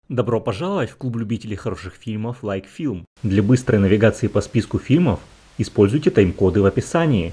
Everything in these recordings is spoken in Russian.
Добро пожаловать в клуб любителей хороших фильмов Like Film. Для быстрой навигации по списку фильмов используйте тайм-коды в описании.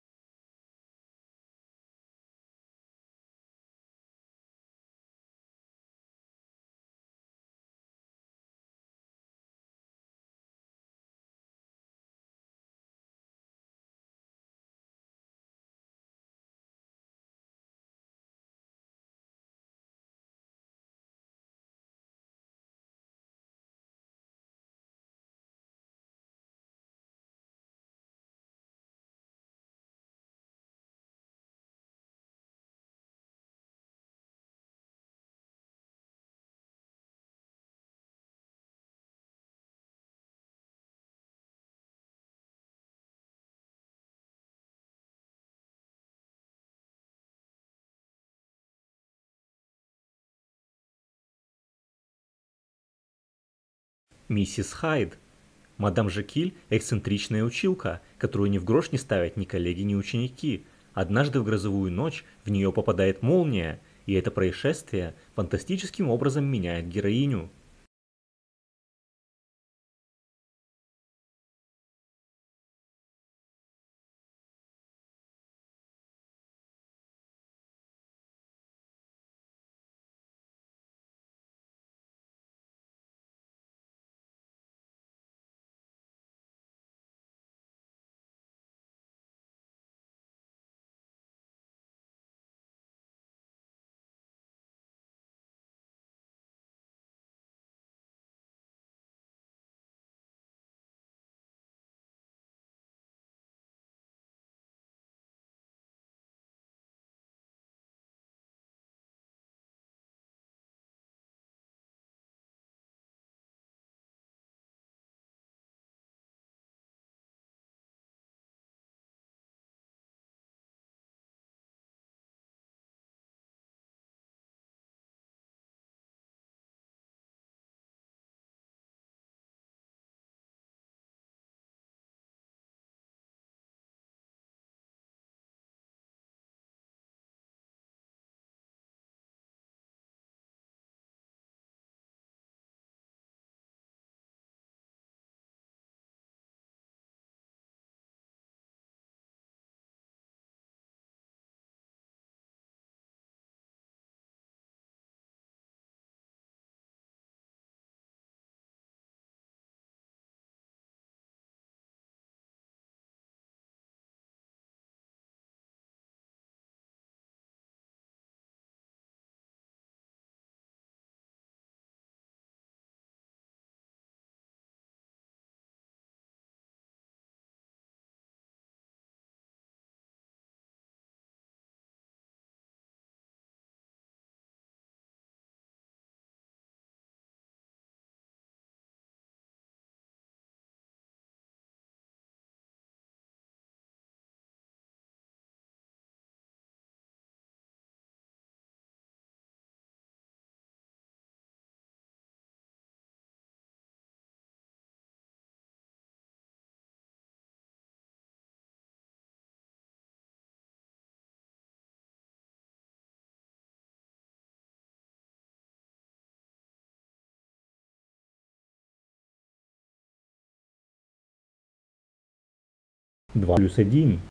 Миссис Хайд. Мадам Жекиль– эксцентричная училка, которую ни в грош не ставят ни коллеги, ни ученики. Однажды в грозовую ночь в нее попадает молния, и это происшествие фантастическим образом меняет героиню. Два плюс один.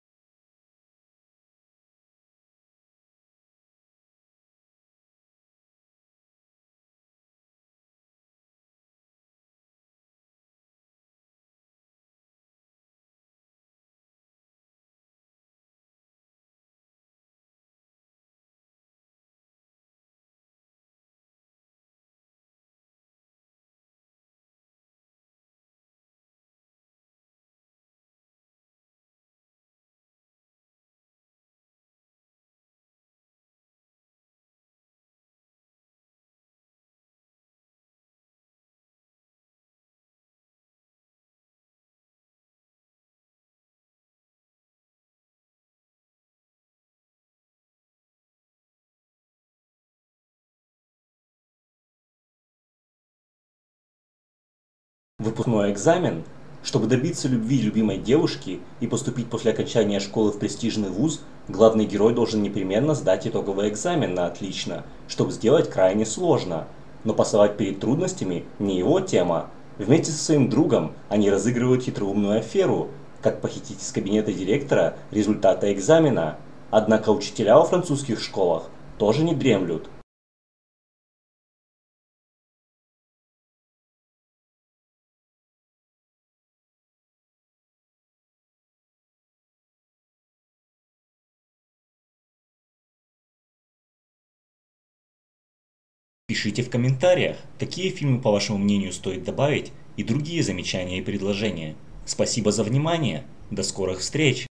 Выпускной экзамен. Чтобы добиться любви любимой девушки и поступить после окончания школы в престижный вуз, главный герой должен непременно сдать итоговый экзамен на отлично, чтобы сделать крайне сложно. Но пасовать перед трудностями не его тема. Вместе со своим другом они разыгрывают хитроумную аферу, как похитить из кабинета директора результаты экзамена. Однако учителя во французских школах тоже не дремлют. Пишите в комментариях, какие фильмы, по вашему мнению, стоит добавить и другие замечания и предложения. Спасибо за внимание. До скорых встреч!